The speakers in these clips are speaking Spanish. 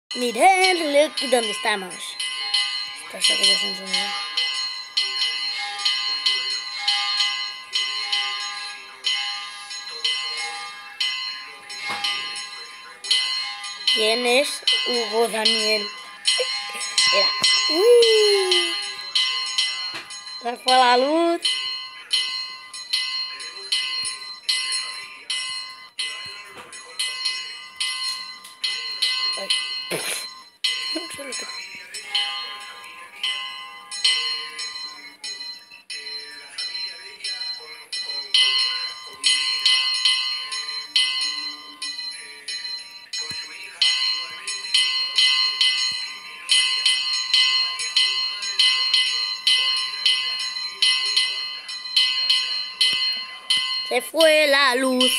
Mirad dónde estamos. Esto que es un sonido. ¿Quién es Hugo Daniel? Mira. Uy. Se fue la luz. Ay. No sé lo que... Se fue la luz.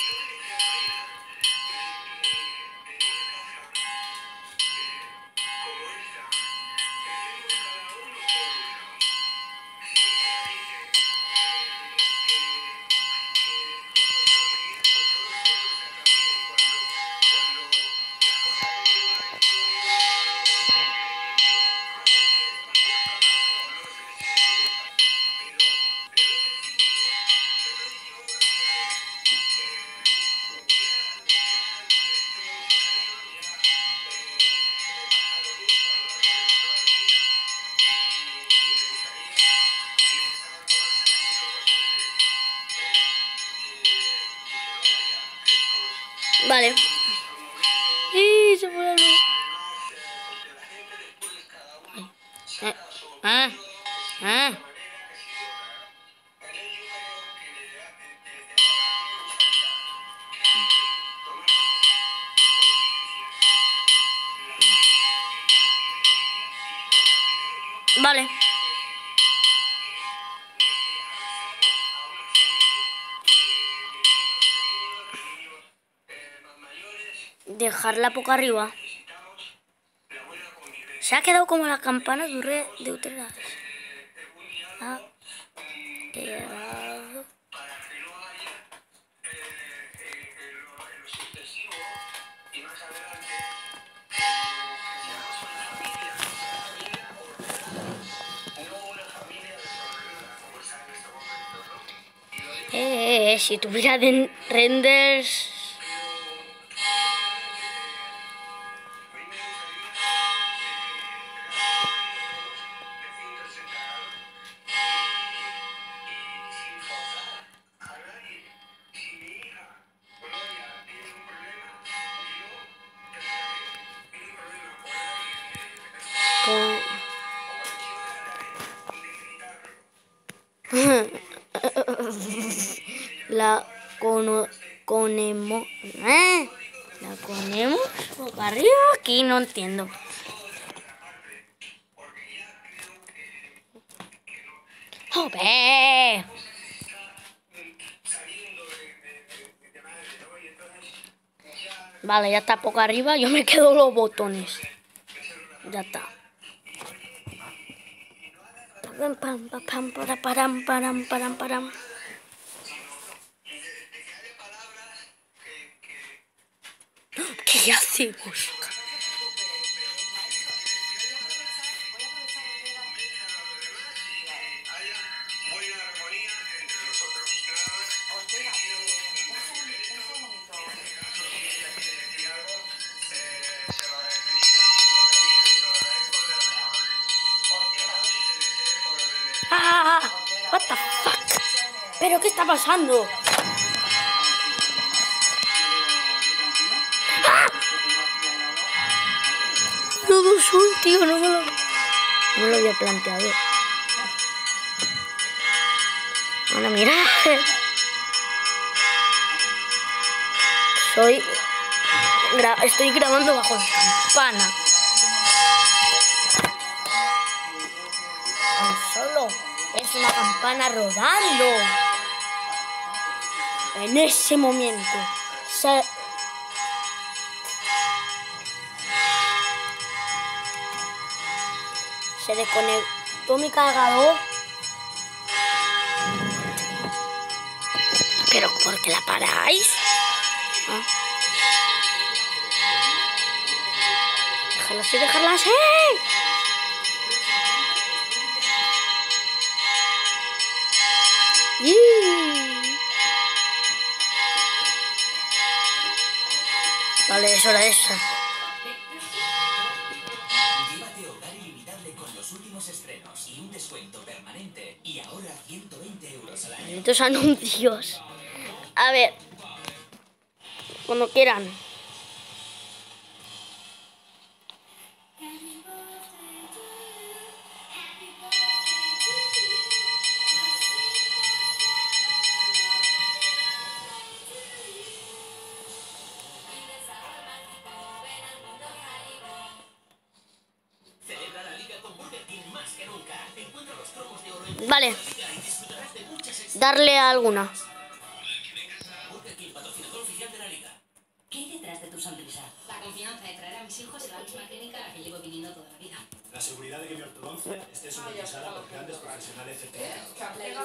Vale. Y se fue la luz. Vale. Dejarla poco arriba. Se ha quedado como la campana de Utrecht. Ha quedado. Si tuviera renders. La conemos. La ponemos boca arriba. Aquí no entiendo. ¡Joder! Vale, ya está poco arriba. Yo me quedo los botones. Ya está. Param. ¿Qué hacemos? What the fuck? ¿Pero qué está pasando? Todo azul, tío, no me lo había planteado. Bueno, mira. Estoy grabando bajo la campana. Solo es una campana rodando. En ese momento se desconectó mi cargador. ¿Pero por qué la paráis? Dejarla así, dejarla así. Vale, es hora de esa. Llévate hogar ilimitable con los últimos estrenos y un descuento permanente. Y ahora 120 euros al año. Estos anuncios. A ver. Cuando quieran. Celebra la liga con Burger King más que nunca. Encuentra los cromos de oro en Vale. y disfrutarás de muchas experiencias. Darle a alguna. Burger King, patrocinador oficial de la liga. ¿Qué hay detrás de tu sonrisa? La confianza de traer a mis hijos a la misma clínica a la que llevo viniendo toda la vida. La seguridad de que mi ortodoncia esté supervisada por grandes profesionales certificados. Y solo este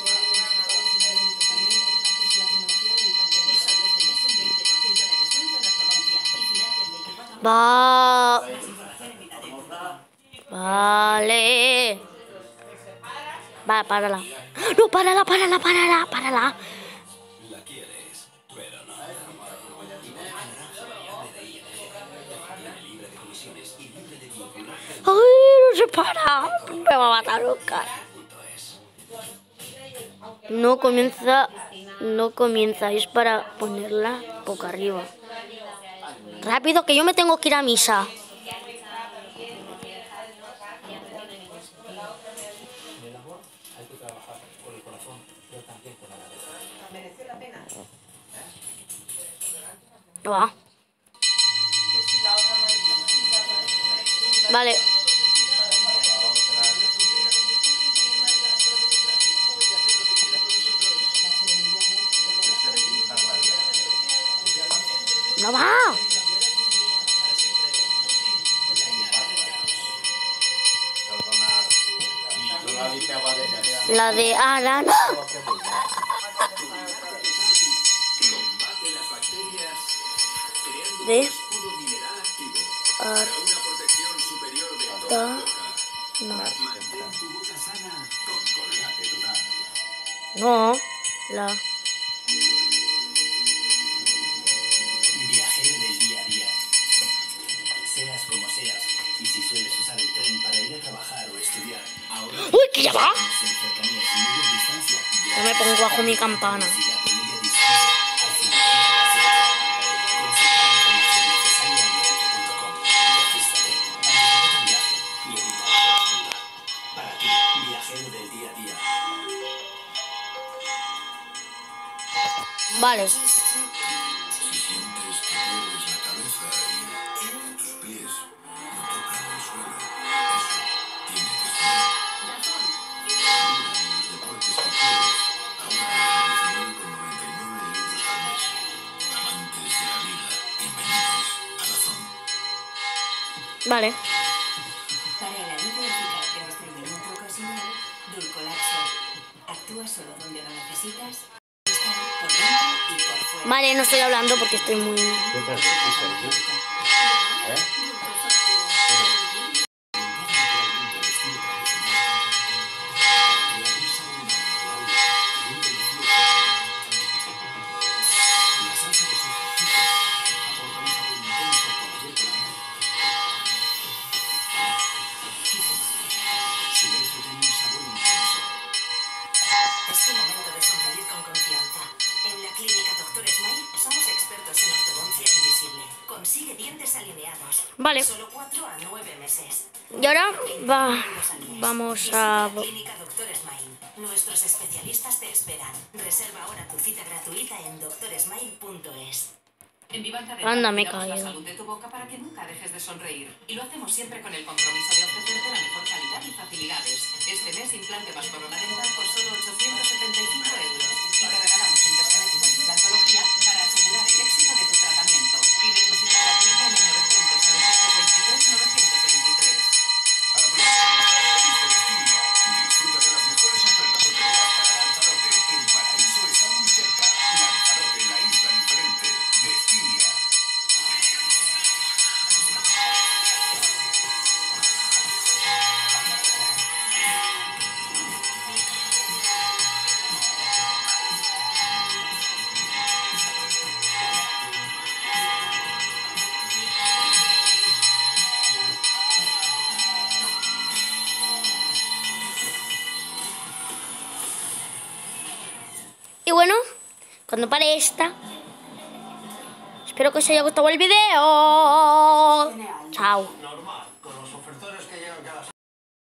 mes un 20% de descuento en ortodoncia. Y financia en 24 meses. Va. Más información en vitadel.com. Vale. Va, párala. No, párala, párala, párala, párala. La quieres, pero no. Y por la naranja variable de ING. Viene libre de comisiones y libre de vinculaje. Ay, no se para. Me va a matar Oscar. .es. No comienza. No comienza. Es para ponerla boca arriba. Rápido, que yo me tengo que ir a misa. En el amor hay que trabajar con el corazón, pero también con la cabeza. ¿Mereció la pena? Va. Que si la otra no ha dicho Vale. No va. La de Arana. Combate las bacterias creando De un escudo mineral activo. Para una protección superior de toda Arta. la boca. No. Mantén tu boca sana con Colgate Total. No. La. Viajero del día a día. Seas como seas, y si sueles usar el tren para ir a trabajar o estudiar, ahora ¡Uy, que ya va! en cercanías y media distancia. Yo me pongo bajo mi campana. Velocidad de media distancia al 50%. Consulta la información necesaria en renfe.com. Regístrate, anticipa tu viaje y evita la consulta. Para ti, viajero del día a día. Vale. Si sientes que pierdes la cabeza y que tus pies no tocan el suelo, eso tiene que ser. Mira los deportes que quieres, ahora desde 19,99 euros al mes. Amantes de la liga, bienvenidos a Dazón. Vale. Para el alivio eficaz de estreñimiento ocasional, Dulcolaxo. Actúa solo donde lo necesitas. Está por dentro y por fuera. Vale, no estoy hablando porque estoy muy... Es tu momento de sonreír con confianza. En la clínica Dr. Smile somos expertos en ortodoncia invisible. Consigue dientes alineados. Vale. Solo 4 a 9 meses. Y ahora vamos a... Clínica Dr. Smile. Nuestros especialistas te esperan. Reserva ahora tu cita gratuita en drsmile.es. En Vivanta Anda, me he cuidamos la caído. salud de tu boca para que nunca dejes de sonreír. Y lo hacemos siempre con el compromiso de ofrecerte la mejor calidad y facilidades. Este mes implante más corona dental por solo 875 euros. Y te regalamos un test genético en implantología para asegurar el éxito de tu tratamiento. Pide tu cita gratuita en el 900-923-923. Aprovecha los flash days de Destinia. Disfruta de las mejores ofertas hoteleras para Lanzarote. El paraíso está muy cerca. Lanzarote, la isla diferente. Destinia. Y bueno, cuando pare esta, espero que os haya gustado el video. Chao. Normal.